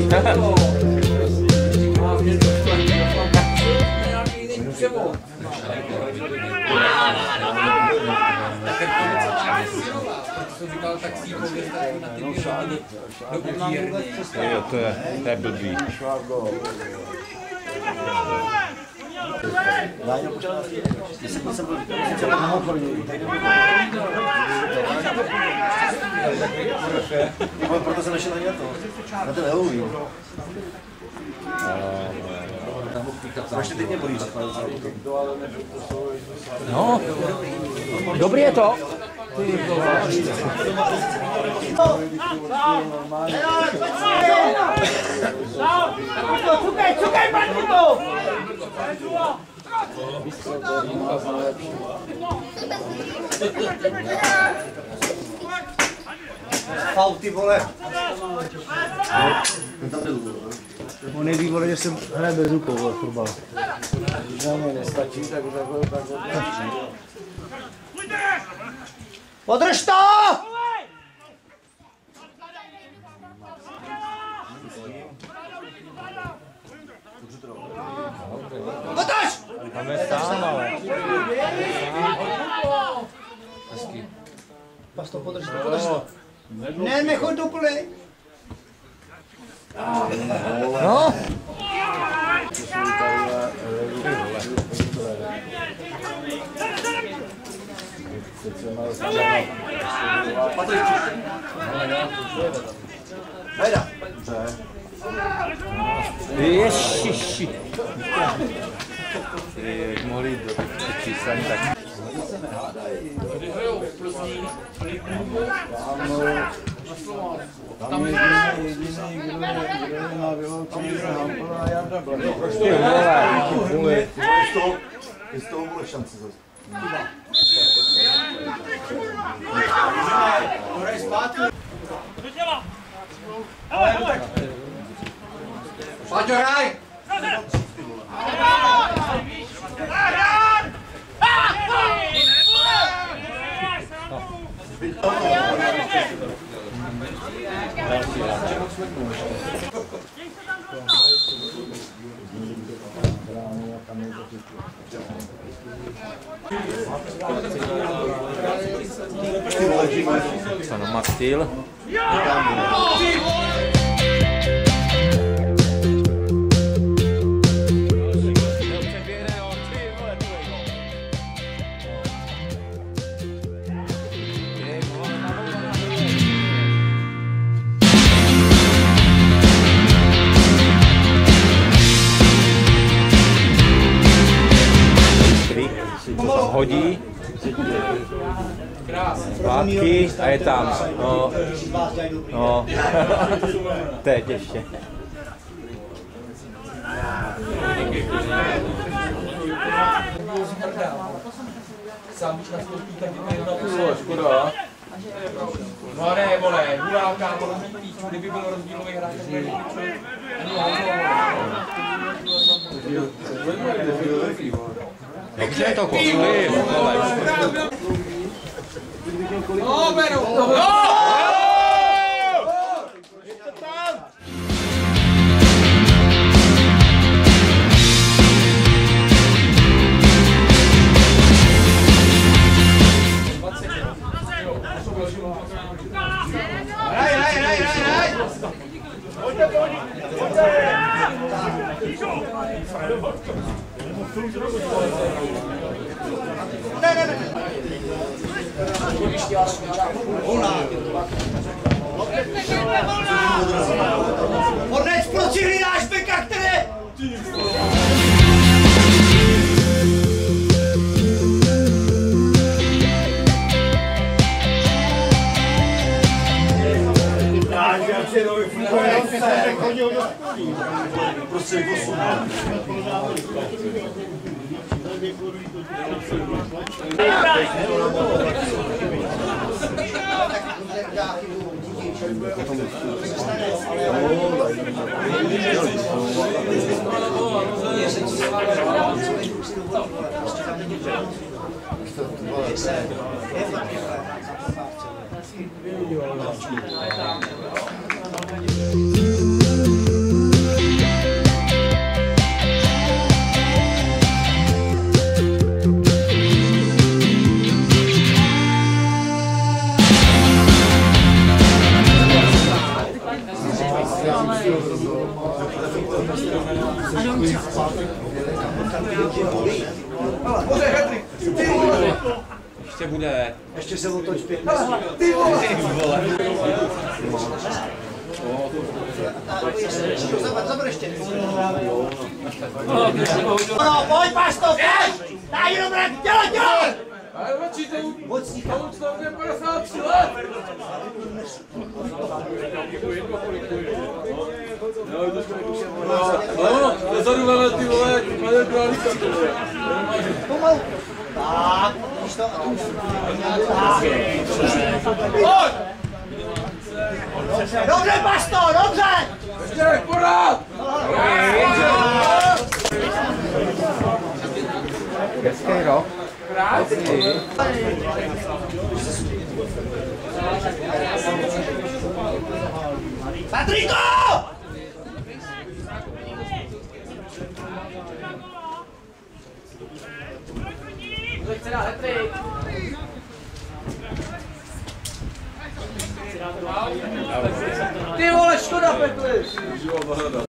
Jo, to je blbý. Proto jsem nešel na to. Na ten Halloween. Ještě teď mě bolí. No, dobrý je to. Cukej, banditu! Faul, ty vole. On neví, vole, že jsem hraje bez rukou, vole, fotbal. Když na mě nestačí, tak Podrž to! Podrž! Tam je sám, ale. Pas to podrž to. Ne, nechoď do pole. No. Ježiši. Jak mohli jít do těch číselní, tak... Tam je jediný, kdo je na vyloučení za Hampel a Jarda Blažek. Z toho bude šance zase. Paťo, hraj! Co na Maxtil? Hodí zpátky a je tam. No, no. Teď ještě. Sám už nastoupí, tak je to škoda. No ne, vole, hurá, kámo, kdyby byl rozdílový hráč, tak by Dobře to koupili, vole. No, beru! Hornec, proč si hlídáš beka, které? Prostě Thank you. Ještě bude. Ještě se otoč 5. Ty vole! Zaber ještě. No, pojď, Pasto, pojď! Daj jenom rád, dělej! Ale radši to už tam je 53 let! No, dozadu vele ty vole, jak máme králíka ty vole. Pomalu. Tak, víš to, a tu už. Pojď! Dobře, Pasto, dobře! Ještě porád! Hezký rok. Patriko! Chce dát hat-trick. Ty vole, škoda, Petr!